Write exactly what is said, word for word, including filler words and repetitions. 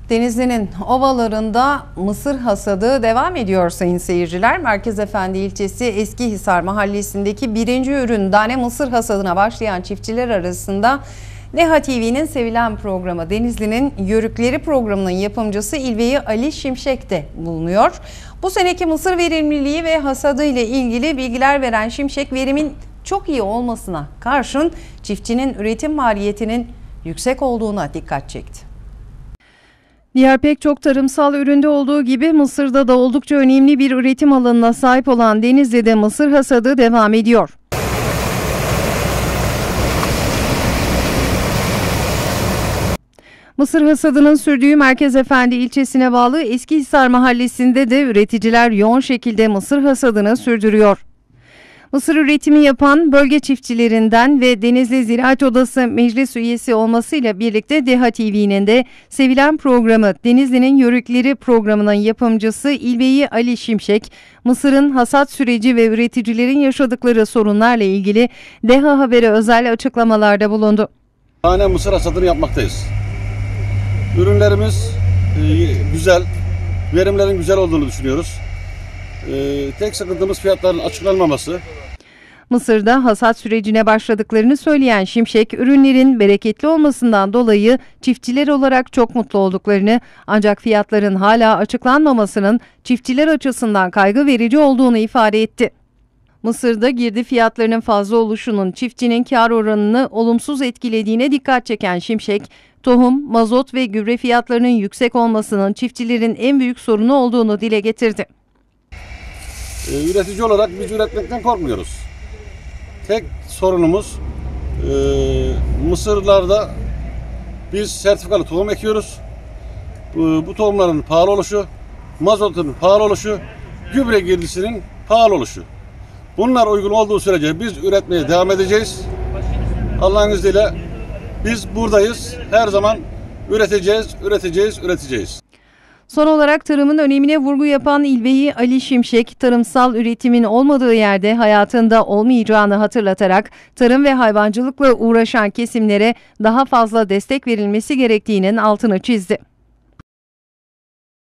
Denizli'nin ovalarında mısır hasadı devam ediyor sayın seyirciler. Merkezefendi ilçesi Eskihisar mahallesindeki birinci ürün tane mısır hasadına başlayan çiftçiler arasında Deha T V'nin sevilen programı Denizli'nin Yörükleri programının yapımcısı İlveyi Ali Şimşek de bulunuyor. Bu seneki mısır verimliliği ve hasadı ile ilgili bilgiler veren Şimşek, verimin çok iyi olmasına karşın çiftçinin üretim maliyetinin yüksek olduğuna dikkat çekti. Diğer pek çok tarımsal üründe olduğu gibi mısırda da oldukça önemli bir üretim alanına sahip olan Denizli'de mısır hasadı devam ediyor. Mısır hasadının sürdüğü Merkezefendi ilçesine bağlı Eskihisar mahallesinde de üreticiler yoğun şekilde mısır hasadını sürdürüyor. Mısır üretimi yapan bölge çiftçilerinden ve Denizli Ziraat Odası meclis üyesi olmasıyla birlikte Deha T V'nin de sevilen programı Denizli'nin Yörükleri programının yapımcısı İlveyi Ali Şimşek, mısırın hasat süreci ve üreticilerin yaşadıkları sorunlarla ilgili Deha Haber'e özel açıklamalarda bulundu. Tane mısır hasadını yapmaktayız. Ürünlerimiz e, güzel, verimlerin güzel olduğunu düşünüyoruz. E, tek sıkıntımız fiyatların açıklanmaması. Mısır'da hasat sürecine başladıklarını söyleyen Şimşek, ürünlerin bereketli olmasından dolayı çiftçiler olarak çok mutlu olduklarını, ancak fiyatların hala açıklanmamasının çiftçiler açısından kaygı verici olduğunu ifade etti. Mısır'da girdi fiyatlarının fazla oluşunun çiftçinin kar oranını olumsuz etkilediğine dikkat çeken Şimşek, tohum, mazot ve gübre fiyatlarının yüksek olmasının çiftçilerin en büyük sorunu olduğunu dile getirdi. E, üretici olarak biz üretmekten korkmuyoruz. Tek sorunumuz e, mısırlarda biz sertifikalı tohum ekiyoruz. E, bu tohumların pahalı oluşu, mazotun pahalı oluşu, gübre girdisinin pahalı oluşu. Bunlar uygun olduğu sürece biz üretmeye devam edeceğiz. Allah'ın izniyle biz buradayız. Her zaman üreteceğiz, üreteceğiz, üreteceğiz. Son olarak tarımın önemine vurgu yapan İlveyi Ali Şimşek, tarımsal üretimin olmadığı yerde hayatında olmayacağını hatırlatarak tarım ve hayvancılıkla uğraşan kesimlere daha fazla destek verilmesi gerektiğinin altını çizdi.